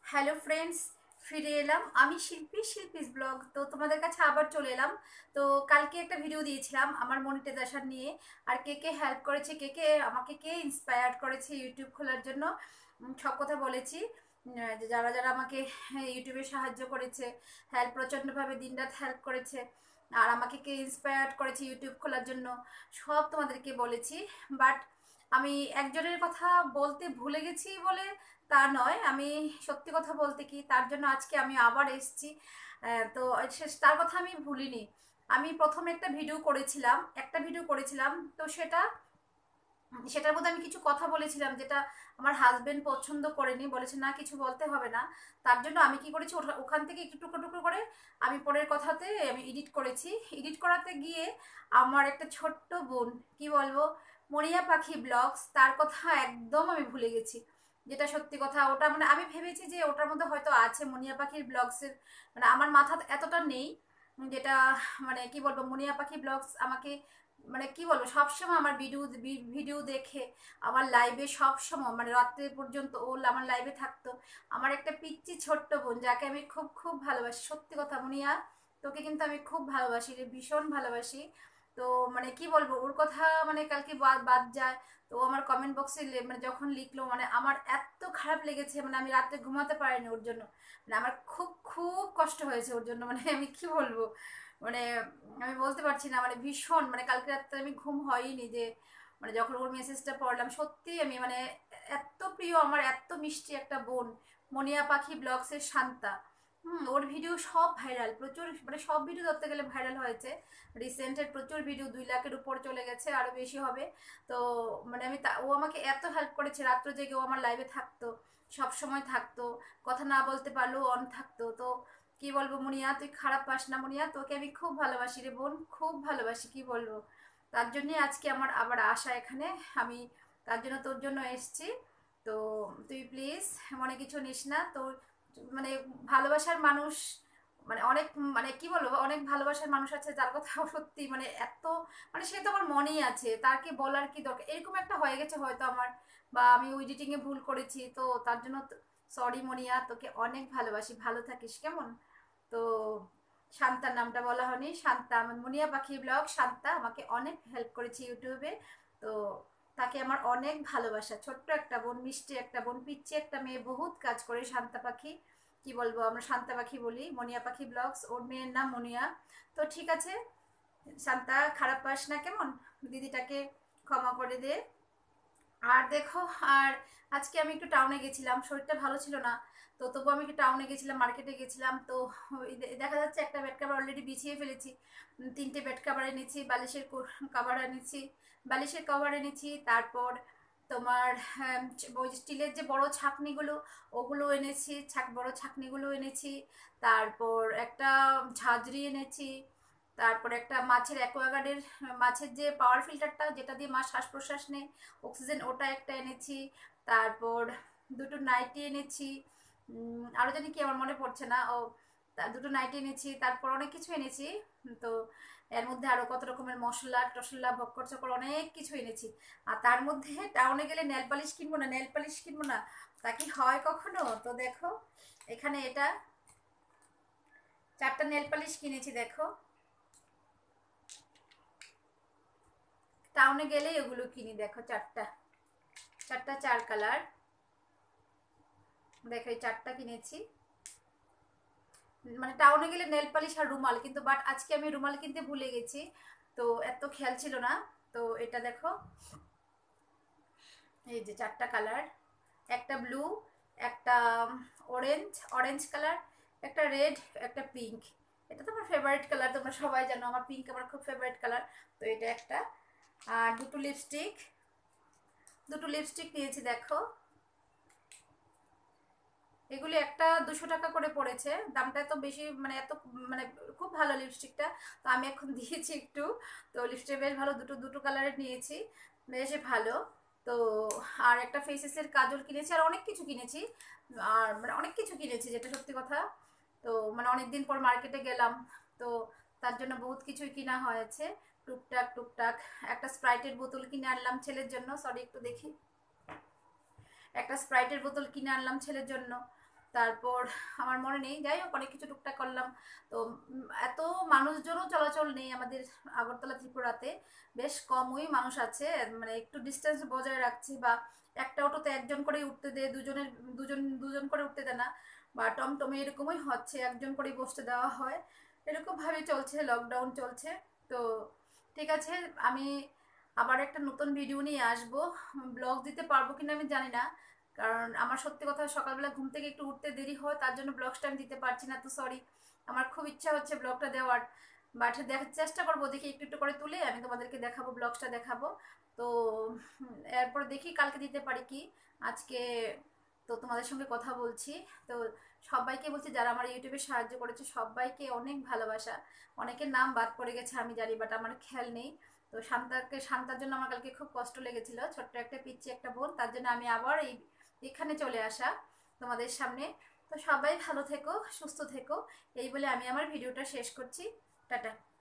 Hello friends, ফিরে এলাম আমি শিল্পীস ব্লগ। তো তোমাদের কাছে আবার চলে এলাম। তো কালকে একটা ভিডিও দিয়েছিলাম আমার মনিটাইজেশন নিয়ে, আর কে কে হেল্প করেছে, কে ইন্সপায়ার করেছে ইউটিউব খোলার জন্য, সব কথা বলেছি। যে যারা যারা আমাকে ইউটিউবে সাহায্য করেছে, প্রচণ্ডভাবে দিনরাত হেল্প করেছে, আর আমাকে কে ইন্সপায়ার করেছে ইউটিউব খোলার জন্য, সব তোমাদেরকে বলেছি। বাট আমি একজনের কথা বলতে ভুলে গেছি বলে তা নয়, আমি সত্যি কথা বলতে কি তার জন্য আজকে আমি আবার এসেছি। তো তার কথা আমি ভুলিনি। আমি প্রথমে একটা ভিডিও করেছিলাম, তো সেটার মধ্যে আমি কিছু কথা বলেছিলাম যেটা আমার হাজবেন্ড পছন্দ করেনি, বলেছে না কিছু বলতে হবে না। তার জন্য আমি কি করেছি, ওখান থেকে একটু টুকরো টুকরো করে আমি পরের কথাতে আমি এডিট করেছি। এডিট করাতে গিয়ে আমার একটা ছোট্ট বোন, কি বলবো, মরিয়া পাখি ব্লগস, তার কথা একদম আমি ভুলে গেছি। যেটা সত্যি কথা, ওটা মানে আমি ভেবেছি যে ওটার মধ্যে হয়তো আছে মনিয়া পাখির ব্লগসের, মানে আমার মাথা এতটা নেই। যেটা মানে কি বলবো, মনিয়া পাখি ব্লগস আমাকে মানে কি বলবো সবসময় আমার ভিডিও দেখে আমার লাইভে সবসময় মানে রাত্রে পর্যন্ত ও আমার লাইভে থাকতো। আমার একটা পিচ্চি ছোট্ট বোন যাকে আমি খুব খুব ভালোবাসি, সত্যি কথা মুনিয়া, তোকে কিন্তু আমি খুব ভালোবাসি রে, ভীষণ ভালোবাসি। তো মানে কি বলবো ওর কথা, মানে কালকে বাদ বাদ যায়। তো ও আমার কমেন্ট বক্সে মানে যখন লিখলো, মানে আমার এত খারাপ লেগেছে, মানে আমি রাত্রে ঘুমাতে পারিনি ওর জন্য। মানে আমার খুব খুব কষ্ট হয়েছে ওর জন্য, মানে আমি কি বলবো, মানে আমি বলতে পারছি না, মানে ভীষণ, মানে কালকে রাত্রে আমি ঘুম হয়নি যে মানে যখন ওর মেসেজটা পড়লাম, সত্যি আমি মানে এত প্রিয় আমার, এত মিষ্টি একটা বোন, মনিয়া পাখি ব্লগসের শান্তা। ওর ভিডিও সব ভাইরাল, প্রচুর, মানে সব ভিডিও ধরতে গেলে ভাইরাল হয়েছে। রিসেন্টের প্রচুর ভিডিও 2 লাখের উপর চলে গেছে, আরও বেশি হবে। তো মানে ও আমাকে এত হেল্প করেছে, রাত্র জেগে ও আমার লাইভে থাকতো, সব সময় থাকতো, কথা না বলতে পারলেও অন থাকতো। তো কি বলবো মুনিয়া, তুই খারাপ পাস না মুনিয়া, তোকে আমি খুব ভালোবাসি রে বোন, খুব ভালোবাসি, কি বলবো। তার জন্যই আজকে আমার আবার আসা এখানে। আমি তার জন্য তোর জন্য এসছি। তো তুই প্লিজ মনে কিছু নিস না, তোর মানে ভালোবাসার মানুষ, মানে অনেক, মানে কি বলবো, অনেক ভালোবাসার মানুষ আছে যার কথা সত্যি মানে এত, মানে সে তো আমার মনেই আছে, তার কি বলার কি দরকার, এরকম একটা হয়ে গেছে হয়তো আমার, বা আমি এডিটিংয়ে ভুল করেছি, তো তার জন্য সরি মনিয়া, তোকে অনেক ভালোবাসি, ভালো থাকিস কেমন। তো শান্তার নামটা বলা হয়নি, শান্তা, আমার মুনিয়া পাখি ব্লগ শান্তা আমাকে অনেক হেল্প করেছে ইউটিউবে। তো তাকে আমার অনেক ভালোবাসা, ছোট্ট একটা বোন, মিষ্টি একটা বোন, পিচ্ছি একটা মেয়ে, বহুত কাজ করে শান্তা পাখি, কি বলবো, আমরা শান্তা পাখি বলি, মনিয়া পাখি ব্লগস, ওর মেয়ের নাম মনিয়া। তো ঠিক আছে শান্তা, খারাপ পাস না কেমন, দিদিটাকে ক্ষমা করে দে। আর দেখো, আর আজকে আমি একটু টাউনে গেছিলাম, শরীরটা ভালো ছিল না। তো তবু আমি একটু টাউনে গেছিলাম, মার্কেটে গেছিলাম। তো দেখা যাচ্ছে একটা বেড কাভার অলরেডি বিছিয়ে ফেলেছি। 3টে বেড কাভার এনেছি, কাভার এনেছি, বালিশের কভার এনেছি। তারপর তোমার ওই স্টিলের যে বড় ছাকনিগুলো, ওগুলো এনেছি, বড় ছাকনিগুলো এনেছি। তারপর একটা ঝাঁঝরি এনেছি। তারপর একটা মাছের অ্যাকোয়াগার্ডের, মাছের যে পাওয়ার ফিল্টারটা যেটা দিয়ে মাছ শ্বাস প্রশ্বাস নেয়, অক্সিজেন, ওটা একটা এনেছি। তারপর 2টো নাইটি এনেছি। আরও জানি কি আমার মনে পড়ছে না, ও 2টো নাইটি এনেছি, তারপর অনেক কিছু এনেছি। তো এর মধ্যে আরও কত রকমের মশলা টশলা বক্কর চক্কর অনেক কিছু এনেছি। আর তার মধ্যে টাউনে গেলে নেল পালিশ কিনবো না, নেল পালিশ কিনবো না, তা কি হয় কখনো। তো দেখো এখানে এটা 4টা নেল পালিশ কিনেছি, দেখো টাউনে গেলেই ওগুলো কিনি, দেখো 4টা, 4 কালার, দেখো এই 4টা কিনেছি। মানে টাউনে গেলে নেল পালিশ আর রুমাল, কিন্তু বাট আজকে আমি রুমাল কিনতে ভুলে গেছি, তো এত খেয়াল ছিল না। তো এটা দেখো, এই যে 4টা কালার, একটা ব্লু, একটা অরেঞ্জ, অরেঞ্জ কালার, একটা রেড, একটা পিঙ্ক। এটা তো আমার ফেভারিট কালার, তোমরা সবাই জানো আমার পিঙ্ক আমার খুব ফেভারিট কালার। তো এটা একটা, আর 2টো লিপস্টিক, 2টো লিপস্টিক নিয়েছি দেখো। এগুলি একটা 200 টাকা করে পড়েছে, দামটা এত বেশি, মানে এত, মানে খুব ভালো লিপস্টিকটা। তো আমি এখন দিয়েছি একটু। তো লিপস্টিক বেশ ভালো, দুটো দুটো কালারের নিয়েছি, বেশ ভালো। তো আর একটা ফেসেসের কাজল কিনেছি, আর অনেক কিছু কিনেছি, আর মানে অনেক কিছু কিনেছি যেটা সত্যি কথা। তো মানে অনেক দিন পর মার্কেটে গেলাম, তো তার জন্য বহুত কিছুই কিনা হয়েছে, টুকটাক টুকটাক। একটা স্প্রাইটের বোতল কিনে আনলাম ছেলের জন্য, সরি একটু দেখি, একটা স্প্রাইটের বোতল কিনে আনলাম ছেলের জন্য। তারপর আমার মনে নেই, যাই হোক অনেক কিছু টুকটাক করলাম। তো এত মানুষজনও চলাচল নেই আমাদের আগরতলা ত্রিপুরাতে, বেশ কমই মানুষ আছে, মানে একটু ডিস্টেন্স বজায় রাখছি, বা একটা অটোতে একজন করেই উঠতে দেয়, দুজন দুজন করে উঠতে দেয় না, বা টমটমে এরকমই হচ্ছে, একজন করেই বসতে দেওয়া হয়, এরকমভাবে চলছে, লকডাউন চলছে। তো ঠিক আছে, আমি আবার একটা নতুন ভিডিও নিয়ে আসবো। ব্লগ দিতে পারবো কিনা আমি জানি না, কারণ আমার সত্যি কথা সকালবেলা ঘুম থেকে একটু উঠতে দেরি হয়, তার জন্য ব্লগটা আমি দিতে পারছি না, তো সরি। আমার খুব ইচ্ছা হচ্ছে ব্লগটা দেওয়ার, বাট দেখার চেষ্টা করবো, দেখি একটু একটু করে তুলে আমি তোমাদেরকে দেখাবো, ব্লগটা দেখাবো। তো এরপর দেখি কালকে দিতে পারি কি। আজকে তো তোমাদের সঙ্গে কথা বলছি। তো সবাইকে বলছি যারা আমার ইউটিউবে সাহায্য করেছে সবাইকে অনেক ভালোবাসা। অনেকের নাম বাদ পড়ে গেছে আমি জানি, বাট আমার খেয়াল নেই। তো শান্তার জন্য আমার কালকে খুব কষ্ট লেগেছিল, ছোট্ট একটা পিচ্ছি একটা বোন, তার জন্য আমি আবার এখানে চলে আসা তোমাদের সামনে। তো সবাই ভালো থেকো, সুস্থ থেকো, এই বলে আমি আমার ভিডিওটা শেষ করছি। টাটা।